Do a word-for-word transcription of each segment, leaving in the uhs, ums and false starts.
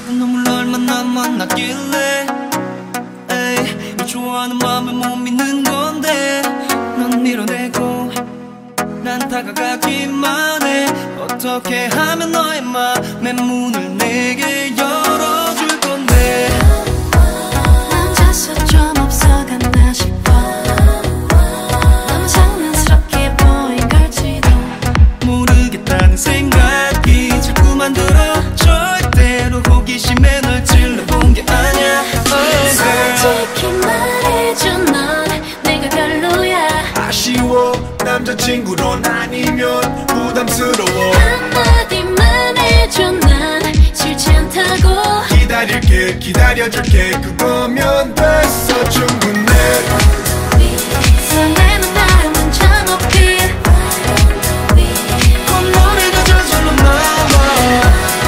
눈물 얼마나 만났길래 에이, 널 좋아하는 마음을 못 믿는 건데 넌 밀어내고 난 다가가기만 해. 어떻게 하면 너의 맘의 문을 내게 열어줄 건데. 남자수 좀 없어갔나 싶어. 너무 장난스럽게 보인 걸지도 모르겠다는 생각이 자꾸만 들어. 절대로 호기심에 널 찔러본 게 아니야. oh, 솔직히 말해줘 넌 내가 별로야. 아쉬워 남자친구론 아니면 부담스러워. 한마디만 해줘 난 싫지 않다고. 기다릴게 기다려줄게 그거면 됐어 충분해. 설레는 마음은 저 높이 콧노래가 저절로 나와.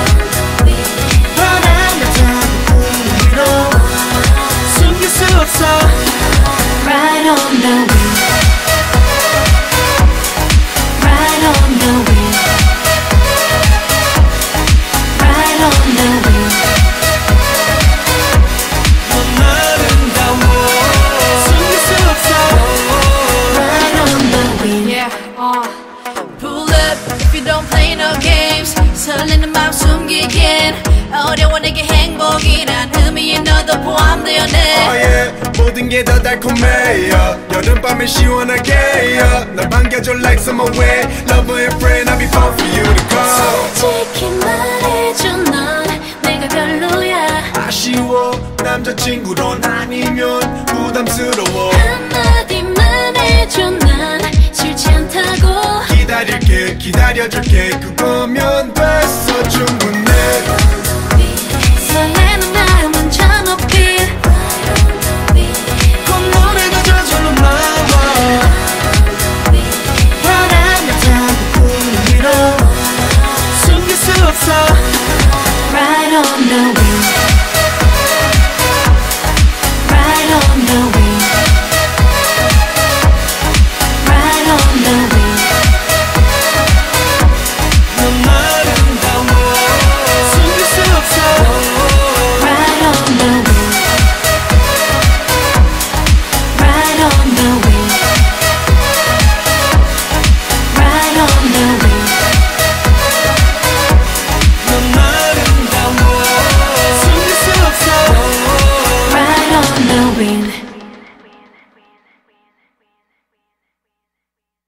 바람 같은 꿈 위로 숨길 수 없어. Right on the wheel, right on the wheel, right on the wheel. 넌 아름다워 숨길 수 없어. Right on the wheel. Yeah, uh, pull up if you don't play no games. 설레는 마음 숨기긴 어려워. 내게 행복이란 의미에 너도 포함되었네. oh, yeah. 모든 게 더 달콤해 yeah. 여름밤에 시원하게 yeah. 널 반겨줘 like summer way. Lover and friend I'll be far for you to go. 솔직히 말해줘 넌 내가 별로야. 아쉬워 남자친구론 아니면 부담스러워. 한마디만 해줘 난 싫지 않다고. 기다릴게 기다려줄게 그거면